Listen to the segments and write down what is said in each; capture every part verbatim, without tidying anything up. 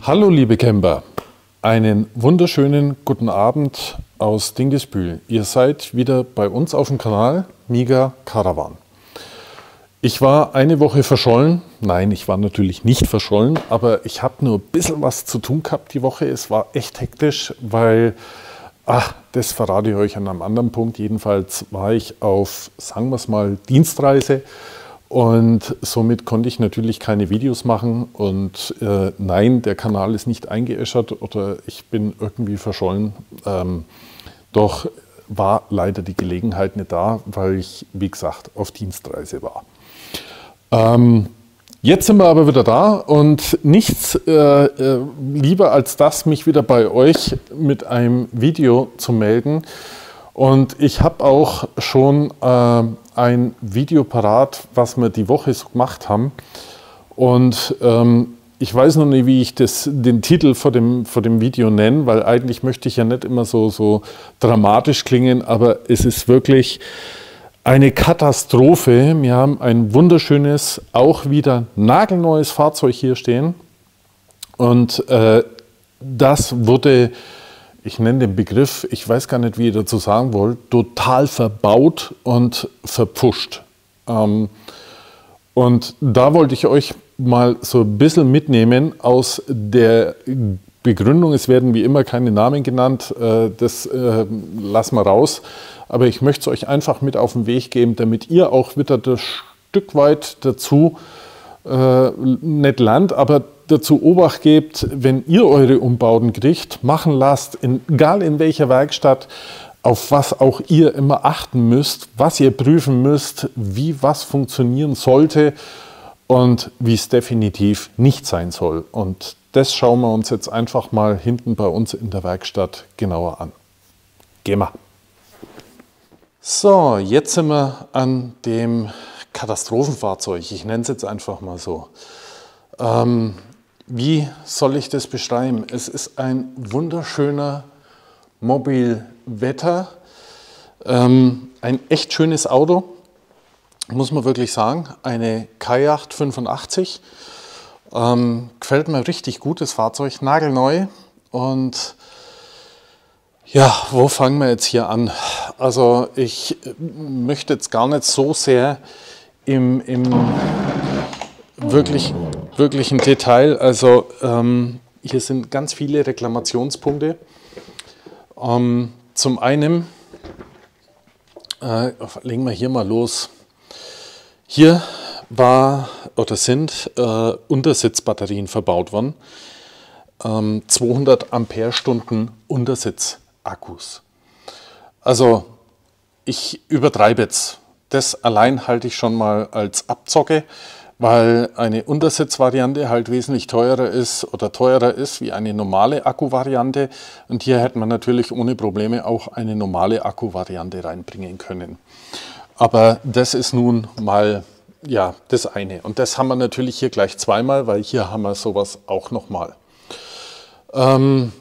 Hallo liebe Camper, einen wunderschönen guten Abend aus Dingisbühl. Ihr seid wieder bei uns auf dem Kanal Miga Caravan. Ich war eine Woche verschollen. Nein, ich war natürlich nicht verschollen, aber ich habe nur ein bisschen was zu tun gehabt die Woche. Es war echt hektisch, weil, ach, das verrate ich euch an einem anderen Punkt. Jedenfalls war ich auf, sagen wir es mal, Dienstreise. Und somit konnte ich natürlich keine Videos machen und äh, nein, der Kanal ist nicht eingeäschert oder ich bin irgendwie verschollen. Ähm, doch war leider die Gelegenheit nicht da, weil ich, wie gesagt, auf Dienstreise war. Ähm, jetzt sind wir aber wieder da und nichts äh, äh, lieber als das, mich wieder bei euch mit einem Video zu melden. Und ich habe auch schon äh, ein Video parat, was wir die Woche so gemacht haben. Und ähm, ich weiß noch nicht, wie ich das, den Titel vor dem, vor dem Video nenne, weil eigentlich möchte ich ja nicht immer so, so dramatisch klingen, aber es ist wirklich eine Katastrophe. Wir haben ein wunderschönes, auch wieder nagelneues Fahrzeug hier stehen. Und äh, das wurde... Ich nenne den Begriff, ich weiß gar nicht, wie ihr dazu sagen wollt, total verbaut und verpfuscht. Ähm, und da wollte ich euch mal so ein bisschen mitnehmen aus der Begründung. Es werden wie immer keine Namen genannt, äh, das äh, lassen wir raus. Aber ich möchte es euch einfach mit auf den Weg geben, damit ihr auch wieder das Stück weit dazu äh, nicht lernt, aber dazu Obacht gebt, wenn ihr eure Umbauten kriegt, machen lasst, in, egal in welcher Werkstatt, auf was auch ihr immer achten müsst, was ihr prüfen müsst, wie was funktionieren sollte und wie es definitiv nicht sein soll. Und das schauen wir uns jetzt einfach mal hinten bei uns in der Werkstatt genauer an. Gehen wir. So, jetzt sind wir an dem Katastrophenfahrzeug. Ich nenne es jetzt einfach mal so. Ähm, Wie soll ich das beschreiben? Es ist ein wunderschöner Mobil Vetta, ähm, ein echt schönes Auto, muss man wirklich sagen. Eine Kajacht fünfundachtzig, ähm, gefällt mir richtig gut, das Fahrzeug, nagelneu. Und ja, wo fangen wir jetzt hier an? Also ich möchte jetzt gar nicht so sehr im, im wirklich... Wirklich ein Detail, also ähm, hier sind ganz viele Reklamationspunkte. Ähm, zum einen, äh, legen wir hier mal los. Hier war oder sind äh, Untersitzbatterien verbaut worden, ähm, zweihundert Ampere-Stunden Untersitzakkus. Also ich übertreibe jetzt, das allein halte ich schon mal als Abzocke, weil eine Untersitzvariante halt wesentlich teurer ist oder teurer ist wie eine normale Akkuvariante. Und hier hätte man natürlich ohne Probleme auch eine normale Akkuvariante reinbringen können. Aber das ist nun mal ja, das eine. Und das haben wir natürlich hier gleich zweimal, weil hier haben wir sowas auch nochmal. Ähm,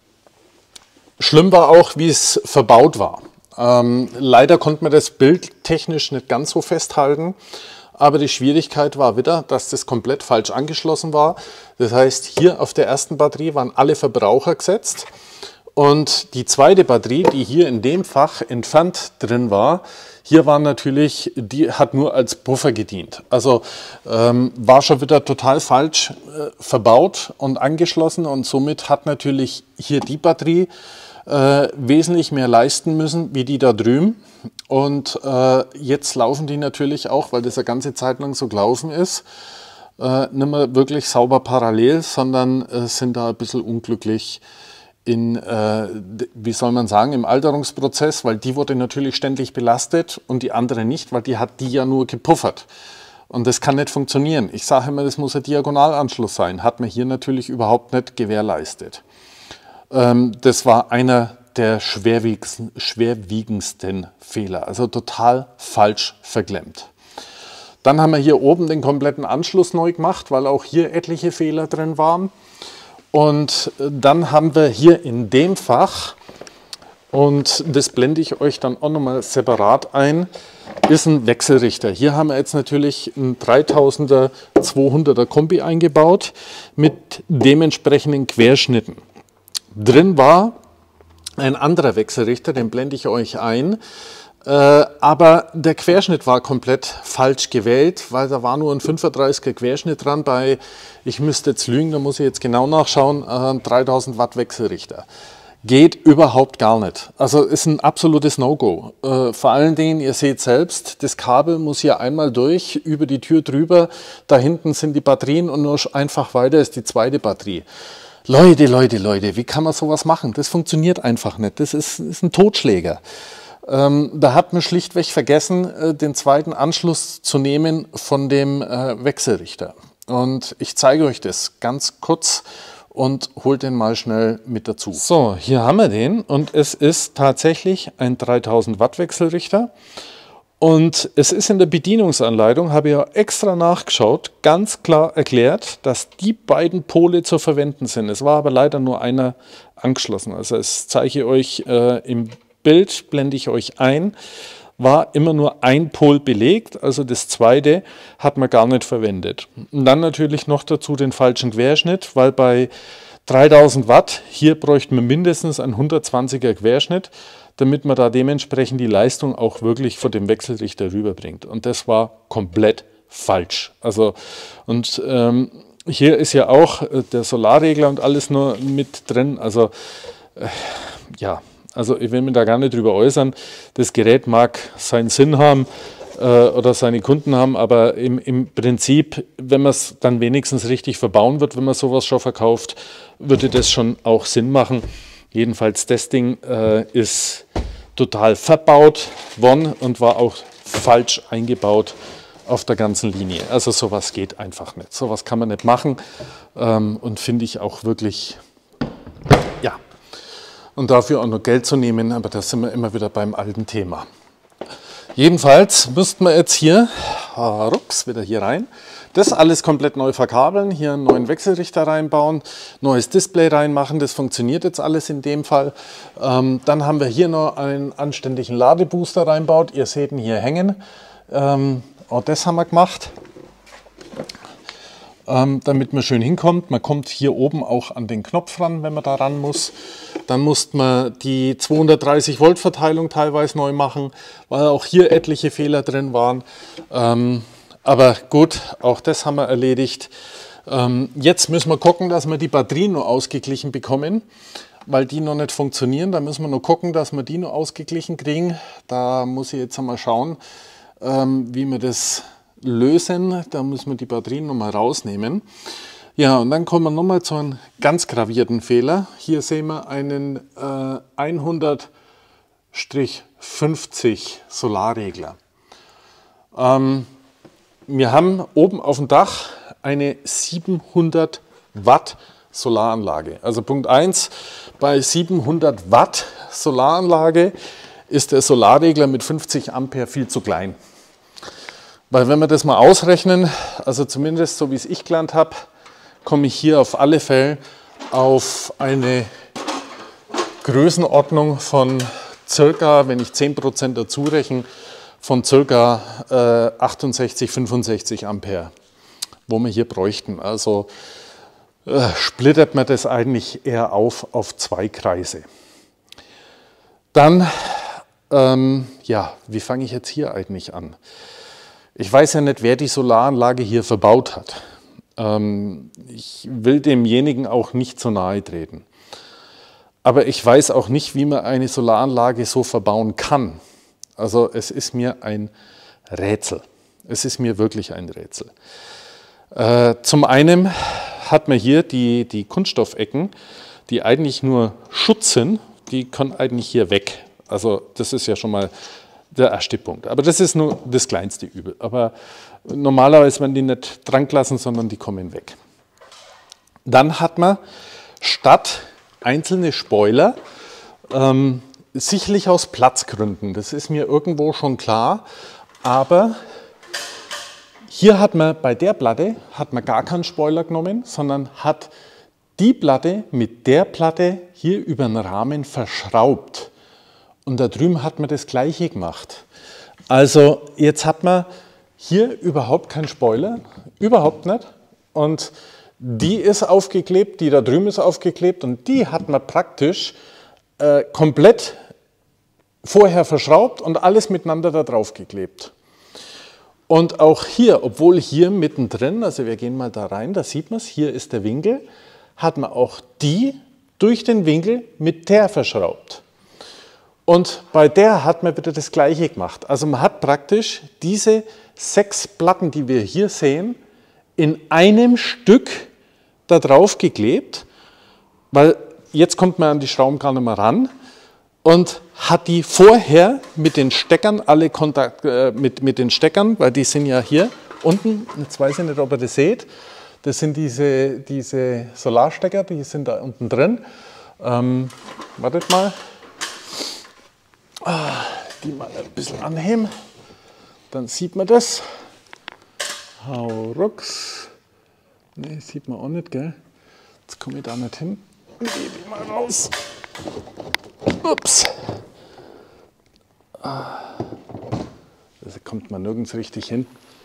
schlimm war auch, wie es verbaut war. Ähm, leider konnte man das bildtechnisch nicht ganz so festhalten. Aber die Schwierigkeit war wieder, dass das komplett falsch angeschlossen war. Das heißt, hier auf der ersten Batterie waren alle Verbraucher gesetzt. Und die zweite Batterie, die hier in dem Fach entfernt drin war, hier war natürlich, die hat nur als Puffer gedient. Also ähm, war schon wieder total falsch äh, verbaut und angeschlossen. Und somit hat natürlich hier die Batterie Äh, wesentlich mehr leisten müssen, wie die da drüben. Und äh, jetzt laufen die natürlich auch, weil das eine ganze Zeit lang so gelaufen ist, äh, nicht mehr wirklich sauber parallel, sondern äh, sind da ein bisschen unglücklich in, äh, wie soll man sagen, im Alterungsprozess, weil die wurde natürlich ständig belastet und die andere nicht, weil die hat die ja nur gepuffert. Und das kann nicht funktionieren. Ich sage immer, das muss ein Diagonalanschluss sein. Hat man hier natürlich überhaupt nicht gewährleistet. Das war einer der schwerwiegendsten, schwerwiegendsten Fehler, also total falsch verklemmt. Dann haben wir hier oben den kompletten Anschluss neu gemacht, weil auch hier etliche Fehler drin waren. Und dann haben wir hier in dem Fach, und das blende ich euch dann auch nochmal separat ein, ist ein Wechselrichter. Hier haben wir jetzt natürlich einen dreitausender zweihunderter Kombi eingebaut mit dementsprechenden Querschnitten. Drin war ein anderer Wechselrichter, den blende ich euch ein. Äh, aber der Querschnitt war komplett falsch gewählt, weil da war nur ein fünfunddreißiger Querschnitt dran bei, ich müsste jetzt lügen, da muss ich jetzt genau nachschauen, äh, dreitausend Watt Wechselrichter. Geht überhaupt gar nicht. Also ist ein absolutes No-Go. Äh, vor allen Dingen, ihr seht selbst, das Kabel muss hier einmal durch, über die Tür drüber, da hinten sind die Batterien und nur einfach weiter ist die zweite Batterie. Leute, Leute, Leute, wie kann man sowas machen? Das funktioniert einfach nicht. Das ist, ist ein Totschläger. Ähm, da hat man schlichtweg vergessen, äh, den zweiten Anschluss zu nehmen von dem äh, Wechselrichter. Und ich zeige euch das ganz kurz und holt den mal schnell mit dazu. So, hier haben wir den und es ist tatsächlich ein dreitausend Watt Wechselrichter. Und es ist in der Bedienungsanleitung, habe ich ja extra nachgeschaut, ganz klar erklärt, dass die beiden Pole zu verwenden sind. Es war aber leider nur einer angeschlossen. Also es zeige ich euch äh, im Bild, blende ich euch ein, war immer nur ein Pol belegt, also das zweite hat man gar nicht verwendet. Und dann natürlich noch dazu den falschen Querschnitt, weil bei dreitausend Watt, hier bräuchte man mindestens einen hundertzwanziger Querschnitt, damit man da dementsprechend die Leistung auch wirklich von dem Wechselrichter rüberbringt. Und das war komplett falsch. Also, und ähm, hier ist ja auch äh, der Solarregler und alles nur mit drin. Also, äh, ja. Also ich will mich da gar nicht drüber äußern. Das Gerät mag seinen Sinn haben äh, oder seine Kunden haben, aber im, im Prinzip, wenn man es dann wenigstens richtig verbauen wird, wenn man sowas schon verkauft, würde das schon auch Sinn machen. Jedenfalls das Ding äh, ist total verbaut worden und war auch falsch eingebaut auf der ganzen Linie. Also sowas geht einfach nicht. Sowas kann man nicht machen ähm, und finde ich auch wirklich, ja. Und dafür auch noch Geld zu nehmen, aber da sind wir immer wieder beim alten Thema. Jedenfalls müssten wir jetzt hier, rups, wieder hier rein, das alles komplett neu verkabeln, hier einen neuen Wechselrichter reinbauen, neues Display reinmachen, das funktioniert jetzt alles in dem Fall. Ähm, dann haben wir hier noch einen anständigen Ladebooster reinbaut, ihr seht ihn hier hängen. Ähm, auch das haben wir gemacht. Ähm, damit man schön hinkommt. Man kommt hier oben auch an den Knopf ran, wenn man da ran muss. Dann musste man die zweihundertdreißig Volt Verteilung teilweise neu machen, weil auch hier etliche Fehler drin waren. Ähm, aber gut, auch das haben wir erledigt. Ähm, jetzt müssen wir gucken, dass wir die Batterien nur ausgeglichen bekommen, weil die noch nicht funktionieren. Da müssen wir nur gucken, dass wir die nur ausgeglichen kriegen. Da muss ich jetzt einmal schauen, ähm, wie wir das lösen. Da müssen wir die Batterien nochmal rausnehmen. Ja, und dann kommen wir nochmal zu einem ganz gravierten Fehler. Hier sehen wir einen äh, hundert fünfzig Solarregler. Ähm, wir haben oben auf dem Dach eine siebenhundert Watt Solaranlage. Also Punkt eins, bei siebenhundert Watt Solaranlage ist der Solarregler mit fünfzig Ampere viel zu klein. Weil wenn wir das mal ausrechnen, also zumindest so wie es ich gelernt habe, komme ich hier auf alle Fälle auf eine Größenordnung von circa, wenn ich zehn Prozent dazu rechne, von circa äh, achtundsechzig, fünfundsechzig Ampere, wo wir hier bräuchten. Also äh, splittert man das eigentlich eher auf auf zwei Kreise. Dann, ähm, ja, wie fange ich jetzt hier eigentlich an? Ich weiß ja nicht, wer die Solaranlage hier verbaut hat. Ähm, ich will demjenigen auch nicht zu nahe treten. Aber ich weiß auch nicht, wie man eine Solaranlage so verbauen kann. Also es ist mir ein Rätsel. Es ist mir wirklich ein Rätsel. Äh, zum einen hat man hier die, die Kunststoffecken, die eigentlich nur Schutz sind, die können eigentlich hier weg. Also das ist ja schon mal der erste Punkt. Aber das ist nur das kleinste Übel. Aber normalerweise werden die nicht dran gelassen, sondern die kommen weg. Dann hat man statt einzelne Spoiler, ähm, sicherlich aus Platzgründen, das ist mir irgendwo schon klar, aber hier hat man bei der Platte hat man gar keinen Spoiler genommen, sondern hat die Platte mit der Platte hier über den Rahmen verschraubt. Und da drüben hat man das Gleiche gemacht. Also jetzt hat man hier überhaupt keinen Spoiler, überhaupt nicht. Und die ist aufgeklebt, die da drüben ist aufgeklebt und die hat man praktisch äh, komplett vorher verschraubt und alles miteinander da drauf geklebt. Und auch hier, obwohl hier mittendrin, also wir gehen mal da rein, da sieht man es, hier ist der Winkel, hat man auch die durch den Winkel mit der verschraubt. Und bei der hat man wieder das Gleiche gemacht. Also man hat praktisch diese sechs Platten, die wir hier sehen, in einem Stück da drauf geklebt, weil jetzt kommt man an die Schrauben gar nicht mehr ran und hat die vorher mit den Steckern, alle Kontakt, äh, mit, mit den Steckern, weil die sind ja hier unten, jetzt weiß ich nicht, ob ihr das seht, das sind diese, diese Solarstecker, die sind da unten drin. Ähm, wartet mal. Ah, die mal ein bisschen anheben, dann sieht man das. Haurucks. Ne, sieht man auch nicht, gell? Jetzt komme ich da nicht hin. Nehme ich mal raus. Ups. Ah. Da kommt man nirgends richtig hin.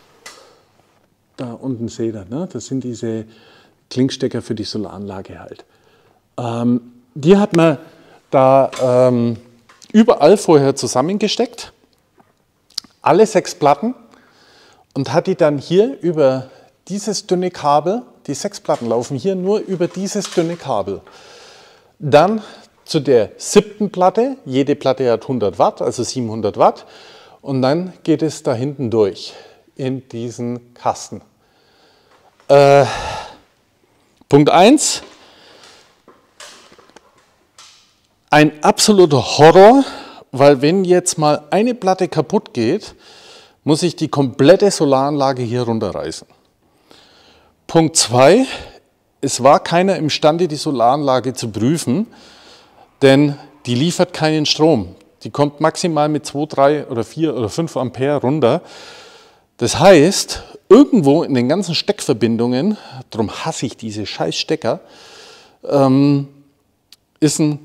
Da unten seht ihr, ne? Das sind diese Klinkstecker für die Solaranlage halt. Ähm, die hat man da ähm, überall vorher zusammengesteckt, alle sechs Platten, und hat die dann hier über dieses dünne Kabel, die sechs Platten laufen hier nur über dieses dünne Kabel. Dann zu der siebten Platte, jede Platte hat hundert Watt, also siebenhundert Watt, und dann geht es da hinten durch in diesen Kasten. Äh, Punkt eins, ein absoluter Horror, weil wenn jetzt mal eine Platte kaputt geht, muss ich die komplette Solaranlage hier runterreißen. Punkt zwei, es war keiner imstande, die Solaranlage zu prüfen, denn die liefert keinen Strom. Die kommt maximal mit zwei, drei oder vier oder fünf Ampere runter. Das heißt, irgendwo in den ganzen Steckverbindungen, darum hasse ich diese scheiß Stecker, ähm, ist ein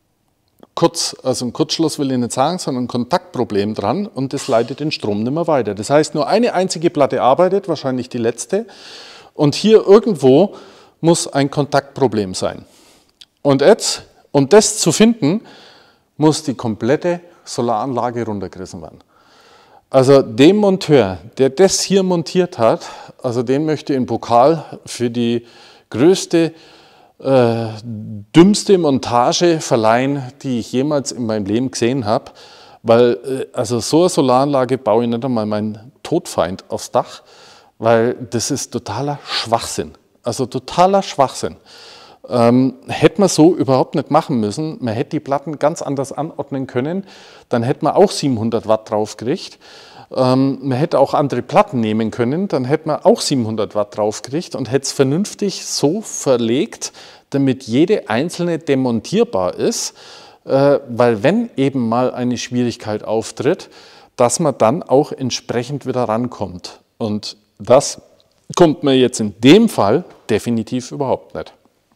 Kurz, also ein Kurzschluss will ich nicht sagen, sondern ein Kontaktproblem dran und das leitet den Strom nicht mehr weiter. Das heißt, nur eine einzige Platte arbeitet, wahrscheinlich die letzte, und hier irgendwo muss ein Kontaktproblem sein. Und jetzt, um das zu finden, muss die komplette Solaranlage runtergerissen werden. Also dem Monteur, der das hier montiert hat, also den möchte ich einen Pokal für die größte Äh, dümmste Montage verleihen, die ich jemals in meinem Leben gesehen habe, weil äh, also so eine Solaranlage baue ich nicht einmal meinen Todfeind aufs Dach, weil das ist totaler Schwachsinn, also totaler Schwachsinn. Ähm, hätte man so überhaupt nicht machen müssen, man hätte die Platten ganz anders anordnen können, dann hätte man auch siebenhundert Watt drauf gekriegt. Ähm, man hätte auch andere Platten nehmen können, dann hätte man auch siebenhundert Watt drauf gekriegt und hätte es vernünftig so verlegt, damit jede einzelne demontierbar ist, äh, weil wenn eben mal eine Schwierigkeit auftritt, dass man dann auch entsprechend wieder rankommt. Und das kommt mir jetzt in dem Fall definitiv überhaupt nicht.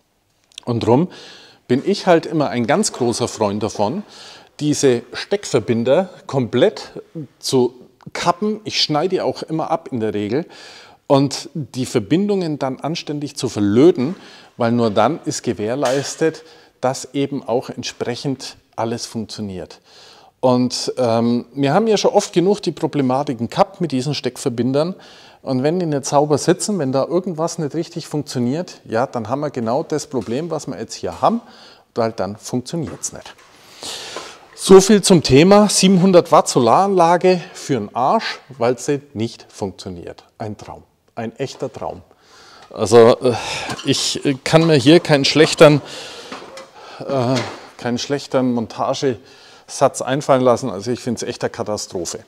Und darum bin ich halt immer ein ganz großer Freund davon, diese Steckverbinder komplett zu kappen. Ich schneide die auch immer ab in der Regel und die Verbindungen dann anständig zu verlöten, weil nur dann ist gewährleistet, dass eben auch entsprechend alles funktioniert. Und ähm, wir haben ja schon oft genug die Problematiken gehabt mit diesen Steckverbindern. Und wenn die nicht sauber sitzen, wenn da irgendwas nicht richtig funktioniert, ja, dann haben wir genau das Problem, was wir jetzt hier haben, weil dann funktioniert es nicht. So viel zum Thema siebenhundert Watt Solaranlage für den Arsch, weil sie nicht funktioniert. Ein Traum, ein echter Traum. Also ich kann mir hier keinen schlechteren, äh, keinen schlechteren Montagesatz einfallen lassen. Also ich finde es echt eine Katastrophe.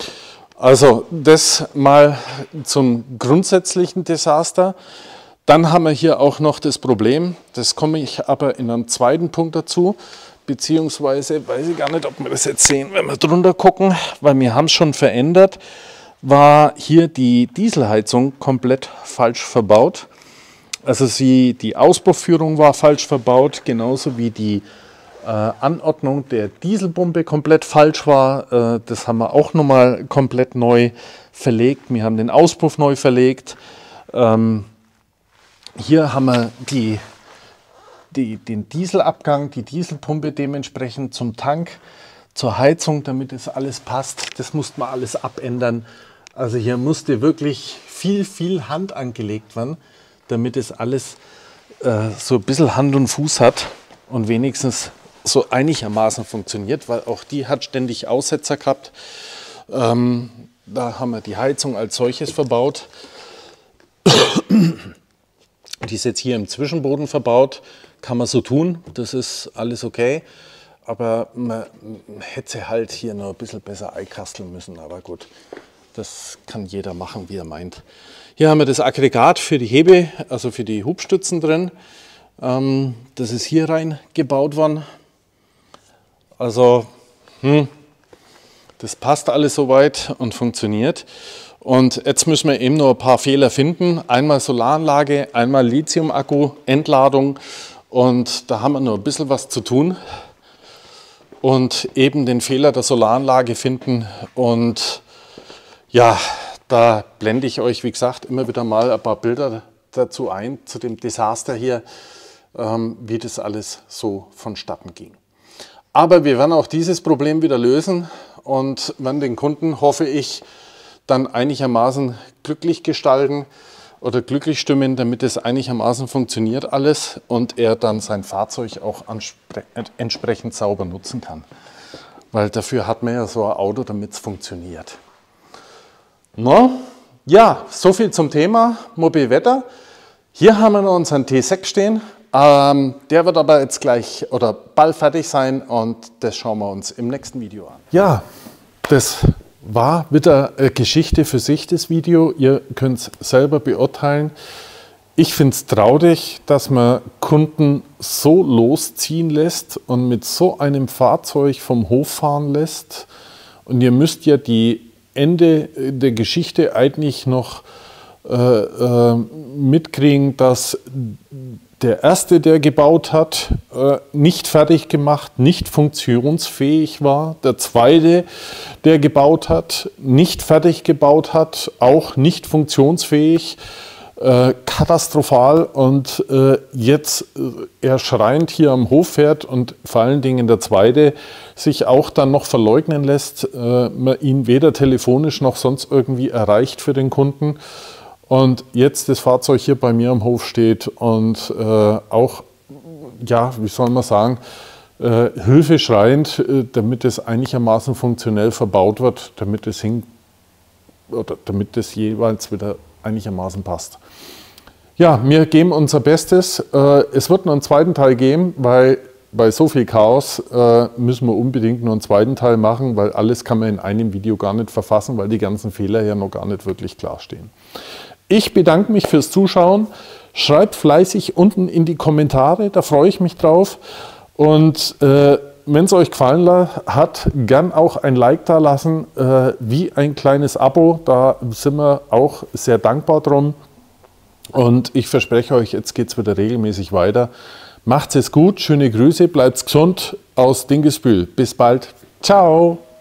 Also das mal zum grundsätzlichen Desaster. Dann haben wir hier auch noch das Problem, das komme ich aber in einem zweiten Punkt dazu, beziehungsweise weiß ich gar nicht, ob wir das jetzt sehen, wenn wir drunter gucken, weil wir haben es schon verändert, war hier die Dieselheizung komplett falsch verbaut. Also sie, die Auspuffführung war falsch verbaut, genauso wie die äh, Anordnung der Dieselpumpe komplett falsch war. Äh, das haben wir auch nochmal komplett neu verlegt. Wir haben den Auspuff neu verlegt. Ähm, hier haben wir die, die, den Dieselabgang, die Dieselpumpe dementsprechend zum Tank, zur Heizung, damit es alles passt. Das musste man alles abändern. Also hier musste wirklich viel, viel Hand angelegt werden, damit es alles äh, so ein bisschen Hand und Fuß hat und wenigstens so einigermaßen funktioniert, weil auch die hat ständig Aussetzer gehabt. Ähm, da haben wir die Heizung als solches verbaut. Die ist jetzt hier im Zwischenboden verbaut. Kann man so tun, das ist alles okay. Aber man hätte halt hier noch ein bisschen besser einkasteln müssen. Aber gut, das kann jeder machen, wie er meint. Hier haben wir das Aggregat für die Hebe, also für die Hubstützen drin. Ähm, das ist hier rein gebaut worden. Also, hm, das passt alles soweit und funktioniert. Und jetzt müssen wir eben noch ein paar Fehler finden. Einmal Solaranlage, einmal Lithium-Akku, Entladung. Und da haben wir noch ein bisschen was zu tun. Und eben den Fehler der Solaranlage finden. Und ja, da blende ich euch, wie gesagt, immer wieder mal ein paar Bilder dazu ein, zu dem Desaster hier, ähm, wie das alles so vonstatten ging. Aber wir werden auch dieses Problem wieder lösen und werden den Kunden, hoffe ich, dann einigermaßen glücklich gestalten oder glücklich stimmen, damit es einigermaßen funktioniert alles und er dann sein Fahrzeug auch entsprechend sauber nutzen kann. Weil dafür hat man ja so ein Auto, damit es funktioniert. No? Ja, so viel zum Thema Mobilwetter. Hier haben wir noch unseren T sechs stehen. Ähm, der wird aber jetzt gleich oder bald fertig sein und das schauen wir uns im nächsten Video an. Ja, das war wieder eine Geschichte für sich, das Video. Ihr könnt es selber beurteilen. Ich finde es traurig, dass man Kunden so losziehen lässt und mit so einem Fahrzeug vom Hof fahren lässt. Und ihr müsst ja die Ende der Geschichte eigentlich noch äh, äh, mitkriegen, dass der erste, der gebaut hat, äh, nicht fertig gemacht, nicht funktionsfähig war. Der zweite, der gebaut hat, nicht fertig gebaut hat, auch nicht funktionsfähig. Äh, katastrophal und äh, jetzt äh, er schreiend hier am Hof fährt und vor allen Dingen der Zweite sich auch dann noch verleugnen lässt, äh, man ihn weder telefonisch noch sonst irgendwie erreicht für den Kunden und jetzt das Fahrzeug hier bei mir am Hof steht und äh, auch, ja, wie soll man sagen, äh, hilfeschreiend, äh, damit es einigermaßen funktionell verbaut wird, damit es hin oder damit es jeweils wieder einigermaßen passt. Ja, wir geben unser Bestes. Es wird noch einen zweiten Teil geben, weil bei so viel Chaos müssen wir unbedingt noch einen zweiten Teil machen, weil alles kann man in einem Video gar nicht verfassen, weil die ganzen Fehler ja noch gar nicht wirklich klar stehen. Ich bedanke mich fürs Zuschauen. Schreibt fleißig unten in die Kommentare, da freue ich mich drauf. Und äh, wenn es euch gefallen hat, gern auch ein Like da lassen, äh, wie ein kleines Abo. Da sind wir auch sehr dankbar drum. Und ich verspreche euch, jetzt geht es wieder regelmäßig weiter. Macht's es gut, schöne Grüße, bleibt's gesund aus Dingesbühl. Bis bald. Ciao.